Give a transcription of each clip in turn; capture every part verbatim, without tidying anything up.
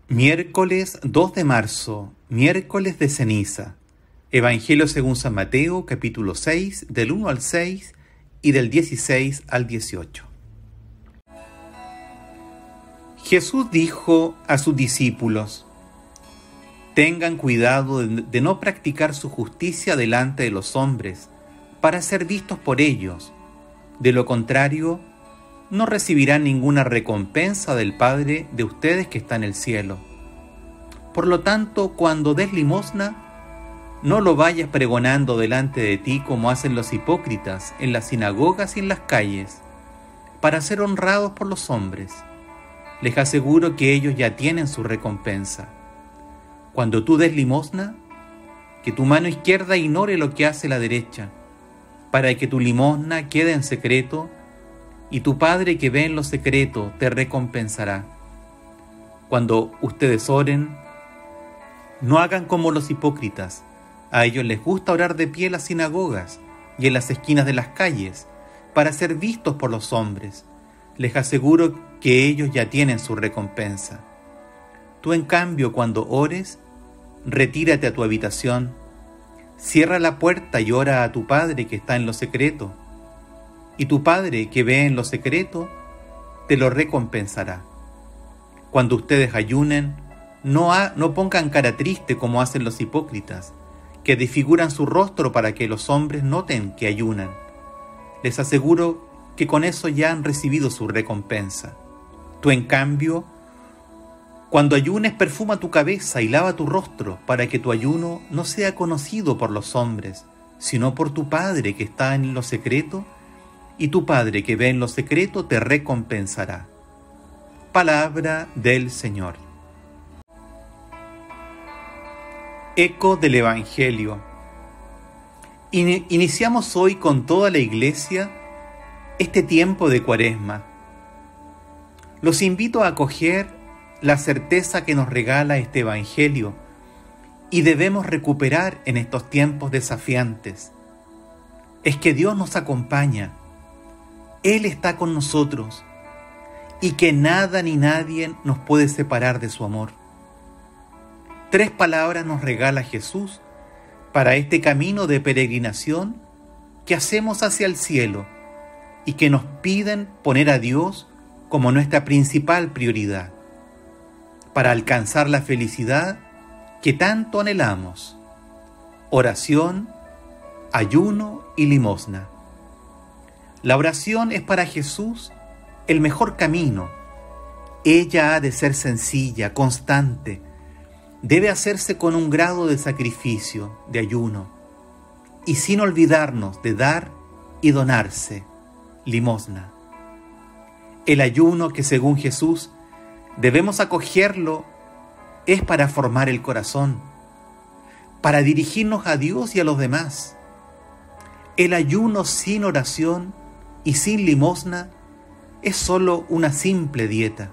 Miércoles dos de marzo, miércoles de ceniza. Evangelio según San Mateo, capítulo seis, del uno al seis y del dieciséis al dieciocho. Jesús dijo a sus discípulos: tengan cuidado de no practicar su justicia delante de los hombres, para ser vistos por ellos. De lo contrario, no recibirán ninguna recompensa del Padre de ustedes que está en el cielo. Por lo tanto, cuando des limosna, no lo vayas pregonando delante de ti como hacen los hipócritas en las sinagogas y en las calles, para ser honrados por los hombres. Les aseguro que ellos ya tienen su recompensa. Cuando tú des limosna, que tu mano izquierda ignore lo que hace la derecha, para que tu limosna quede en secreto, y tu Padre que ve en lo secreto te recompensará. Cuando ustedes oren, no hagan como los hipócritas. A ellos les gusta orar de pie en las sinagogas y en las esquinas de las calles, para ser vistos por los hombres. Les aseguro que ellos ya tienen su recompensa. Tú, en cambio, cuando ores, retírate a tu habitación, cierra la puerta y ora a tu Padre que está en lo secreto. Y tu Padre que ve en lo secreto, te lo recompensará. Cuando ustedes ayunen, no, ha, no pongan cara triste como hacen los hipócritas, que desfiguran su rostro para que los hombres noten que ayunan. Les aseguro que con eso ya han recibido su recompensa. Tú, en cambio, cuando ayunes, perfuma tu cabeza y lava tu rostro, para que tu ayuno no sea conocido por los hombres, sino por tu Padre que está en lo secreto, y tu Padre que ve en lo secreto te recompensará. Palabra del Señor. Eco del Evangelio. In- iniciamos hoy con toda la Iglesia este tiempo de Cuaresma. Los invito a acoger la certeza que nos regala este Evangelio y debemos recuperar en estos tiempos desafiantes. Es que Dios nos acompaña. Él está con nosotros y que nada ni nadie nos puede separar de su amor. Tres palabras nos regala Jesús para este camino de peregrinación que hacemos hacia el cielo y que nos piden poner a Dios como nuestra principal prioridad para alcanzar la felicidad que tanto anhelamos: oración, ayuno y limosna. La oración es para Jesús el mejor camino. Ella ha de ser sencilla, constante. Debe hacerse con un grado de sacrificio, de ayuno, y sin olvidarnos de dar y donarse, limosna. El ayuno, que según Jesús debemos acogerlo, es para formar el corazón, para dirigirnos a Dios y a los demás. El ayuno sin oración y sin limosna es solo una simple dieta.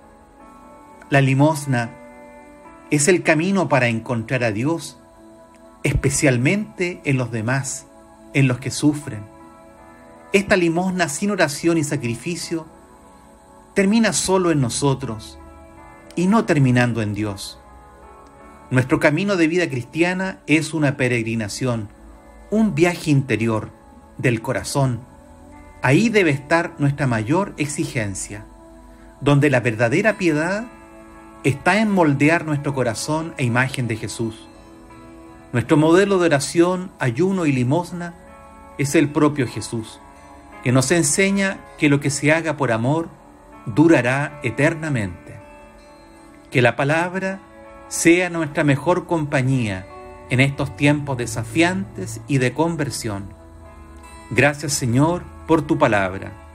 La limosna es el camino para encontrar a Dios, especialmente en los demás, en los que sufren. Esta limosna sin oración y sacrificio termina solo en nosotros y no terminando en Dios. Nuestro camino de vida cristiana es una peregrinación, un viaje interior del corazón. Ahí debe estar nuestra mayor exigencia, donde la verdadera piedad está en moldear nuestro corazón a imagen de Jesús. Nuestro modelo de oración, ayuno y limosna es el propio Jesús, que nos enseña que lo que se haga por amor durará eternamente. Que la palabra sea nuestra mejor compañía en estos tiempos desafiantes y de conversión. Gracias, Señor, por tu palabra.